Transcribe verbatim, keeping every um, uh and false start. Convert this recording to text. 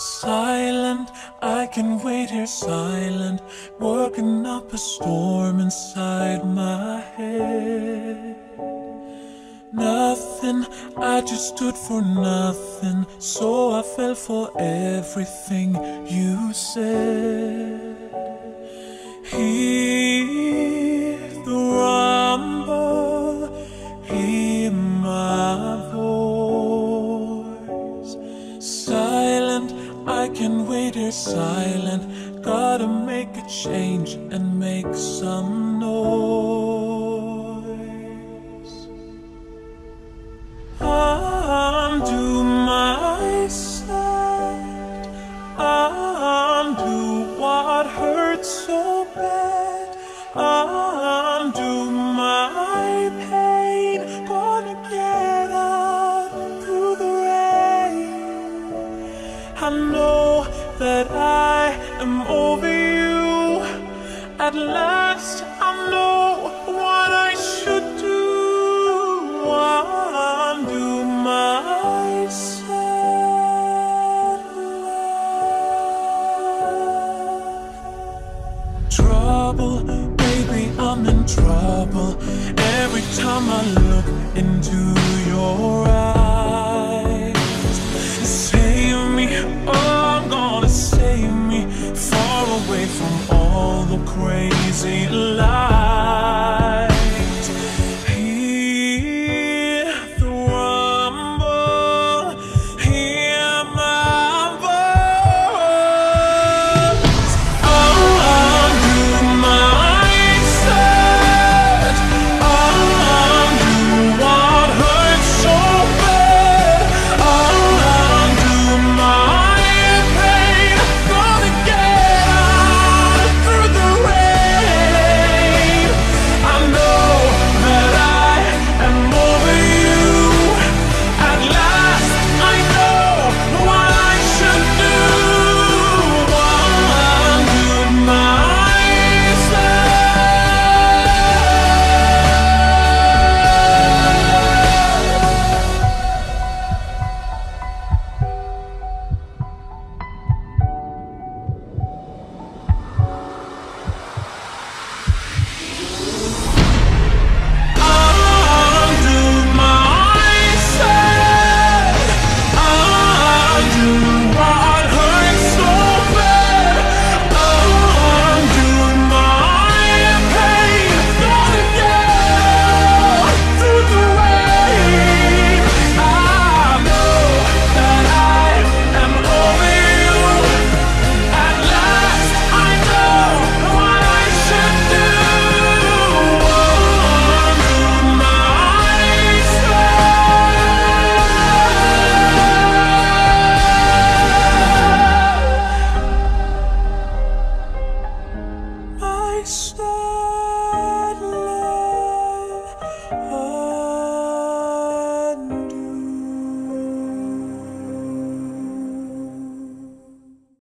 Silent, I can wait here silent, working up a storm inside my head. Nothing, I just stood for nothing, so I fell for everything you said. Hear the rumble, hear my voice. Silent, I can wait here silent, gotta make a change and make some noise. Undo myself, undo what hurts so bad, undo my pain, gonna get out through the rain. I know that I am over you, at last I know what I should do. Undo myself. Trouble, baby, I'm in trouble. Every time I look into your eyes, save me, oh, I'm gonna save me, far away from all the crazy lies.